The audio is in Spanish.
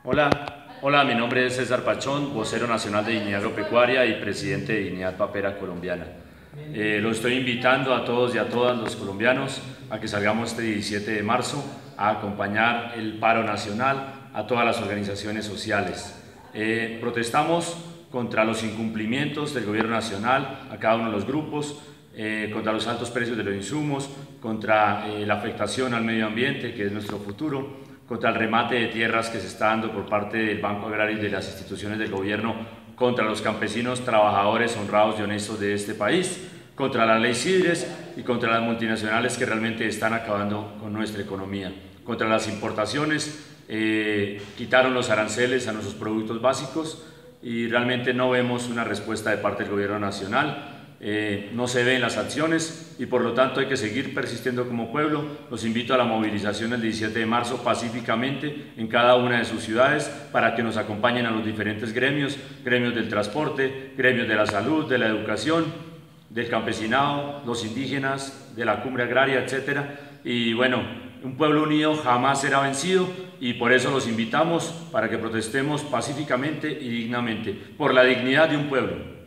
Hola, mi nombre es César Pachón, vocero nacional de Dignidad Agropecuaria y presidente de Dignidad Papera Colombiana. Los estoy invitando a todos y a todas los colombianos a que salgamos este 17 de marzo a acompañar el paro nacional a todas las organizaciones sociales. Protestamos contra los incumplimientos del gobierno nacional a cada uno de los grupos, contra los altos precios de los insumos, contra la afectación al medio ambiente, que es nuestro futuro, contra el remate de tierras que se está dando por parte del Banco Agrario y de las instituciones del gobierno contra los campesinos, trabajadores honrados y honestos de este país, contra la ley CIDRES y contra las multinacionales que realmente están acabando con nuestra economía, contra las importaciones. Quitaron los aranceles a nuestros productos básicos y realmente no vemos una respuesta de parte del gobierno nacional. No se ven las acciones y por lo tanto hay que seguir persistiendo como pueblo. Los invito a la movilización el 17 de marzo pacíficamente en cada una de sus ciudades para que nos acompañen a los diferentes gremios del transporte, gremios de la salud, de la educación, del campesinado, los indígenas, de la cumbre agraria, etc. Y bueno, un pueblo unido jamás será vencido y por eso los invitamos para que protestemos pacíficamente y dignamente por la dignidad de un pueblo.